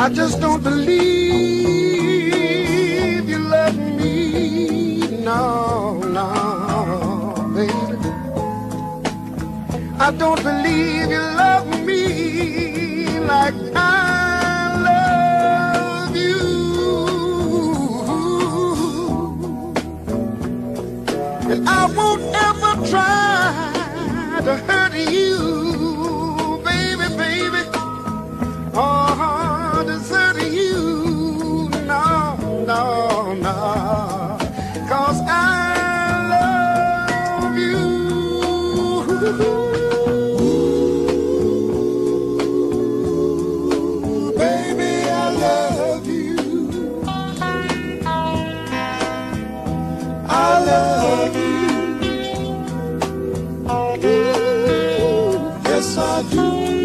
I just don't believe you love me. No, no, baby. I don't believe you love me like I love you. And I won't ever try to hurt you, baby, baby. Oh, deserting you, no, no, no, 'cause I love you. Baby, I love you. I love you. Yes, I do.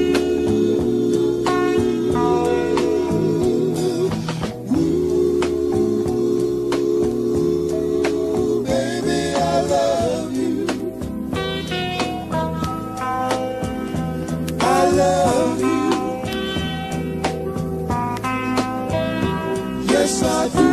Yes, I do.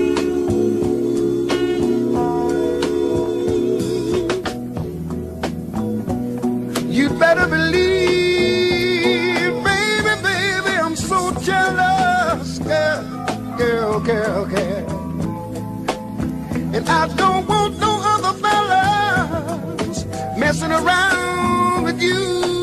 You better believe, baby, baby, I'm so jealous, girl, girl, girl, girl. And I don't want no other fellas messing around with you.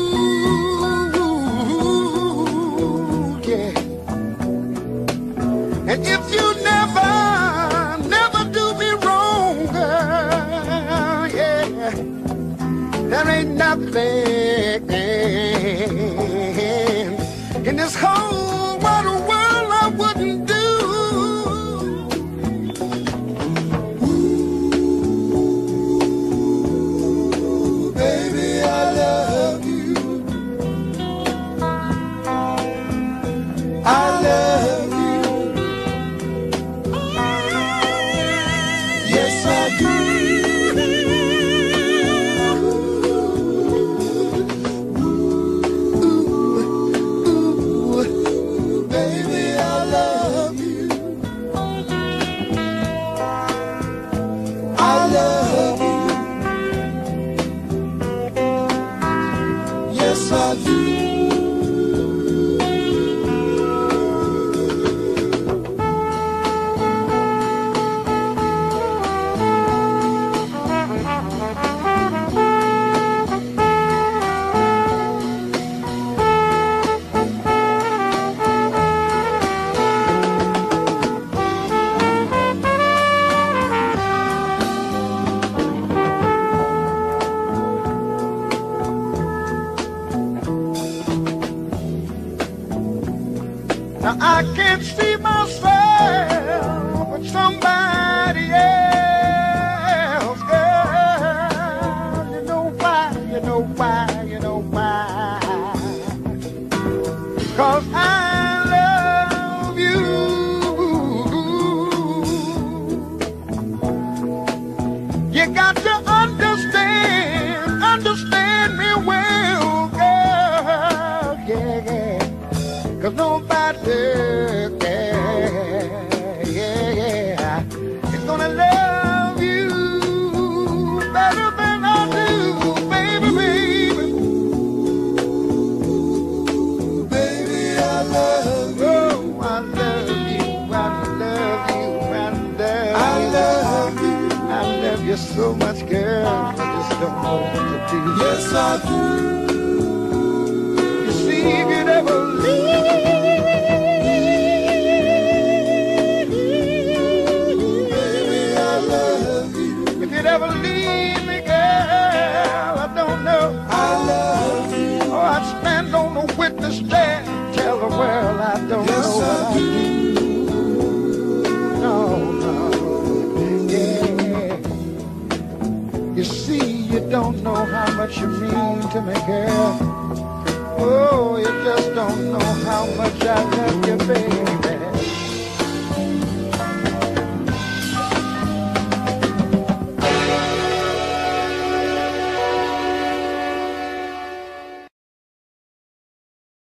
And if you never, never do me wrong, girl, yeah, there ain't nothing in this whole wide world I wouldn't do. Ooh, baby, I love you. I love you. Yes, I do. Ooh, ooh, baby, I love you. I love you. Yes, I do. Now I can't see myself with somebody else, girl. You know why, you know why, you know why. 'Cause I love you. You got to understand me well, girl, yeah, yeah. 'Cause nobody, yeah, is gonna love you better than I do, baby, baby. Baby, I love you. Oh, I love you, I love you, I love you. I love you so much, girl. I just don't know what to do. Yes, I do. You see, if you'd ever leave, never leave me, girl, I don't know. I love you. Oh, I'd stand on the witness stand, tell the world I don't know what I do. No, no, yeah. You see, you don't know how much you mean to me, girl.